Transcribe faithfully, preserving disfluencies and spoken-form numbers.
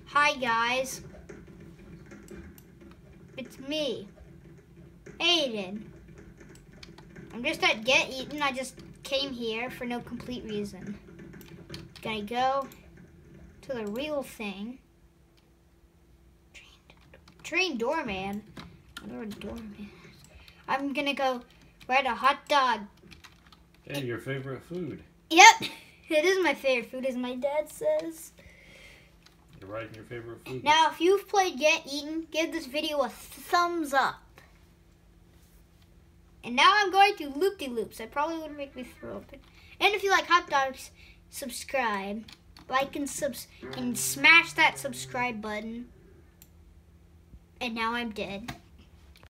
Hi guys, it's me, Aiden. I'm just at Get Eaten. I just came here for no complete reason. Gonna go to the real thing. Train doorman. I don't know what a doorman is. I'm gonna go write a hot dog. Hey, your favorite food. Yep, it is my favorite food, as my dad says. You're writing your favorite food. Now, if you've played Get Eaten, give this video a thumbs up. And now I'm going to loop-de-loops. That probably would make me throw up. And if you like hot dogs, subscribe, like, and subs and smash that subscribe button. And now I'm dead.